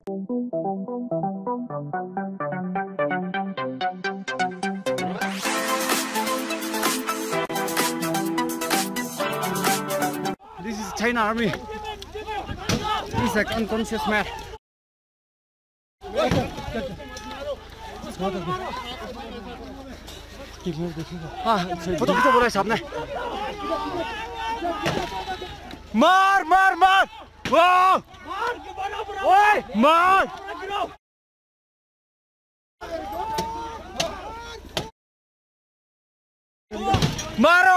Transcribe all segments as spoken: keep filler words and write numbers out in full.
This is China army. He's like unconscious man. हाँ photo खींचो बोला साहब ने मार मार मार वाह ओए मार मारो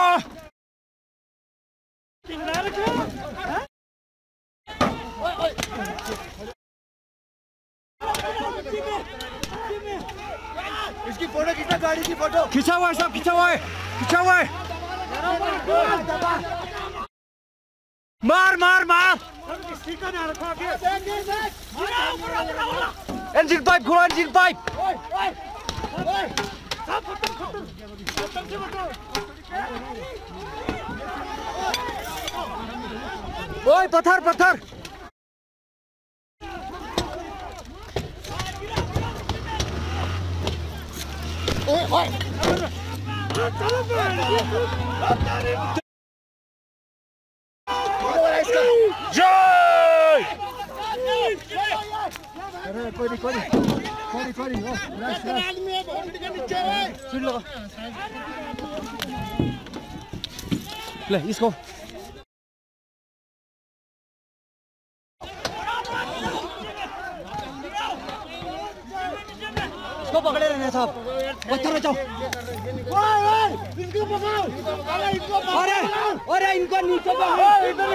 इसकी फोटो खींचा गाड़ी की फोटो खींचा हुआ है सब खींचा हुआ है खींचा हुआ है मार मार मार इंजन पाइप खोलो इंजन पाइप ओए पत्थर पत्थर ओए ओए जय अरे कोई नहीं कोई नहीं कोई नहीं कोई नहीं आदमी है बहुत के नीचे है सुन लो ले इसको इसको पकड़े रहने साहब पत्थर बचाओ इनको पकड़ो अरे अरे इनको नीचे पकड़ो इधर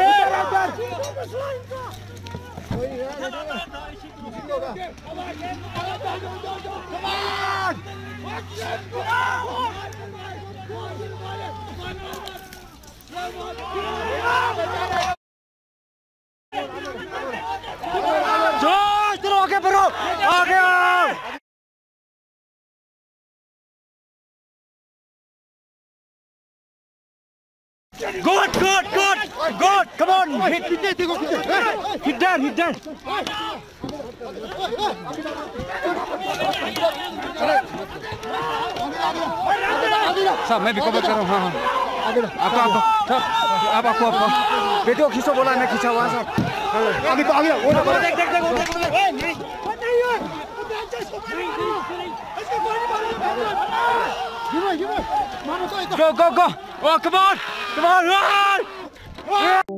चलो आगे बढ़ो आगे आओ Good, good, good, good. Come on, hit, hit, hit, hit there, hit there. साहब मैं भी कवर कर रहा हूँ हाँ हाँ आपको आपको सब आप आपको आपको वीडियो खींचो बोला मैं खींचा हुआ सब आगे तो आगे वो देख देख देख Go, go, go! Oh, come on! Come on! Run!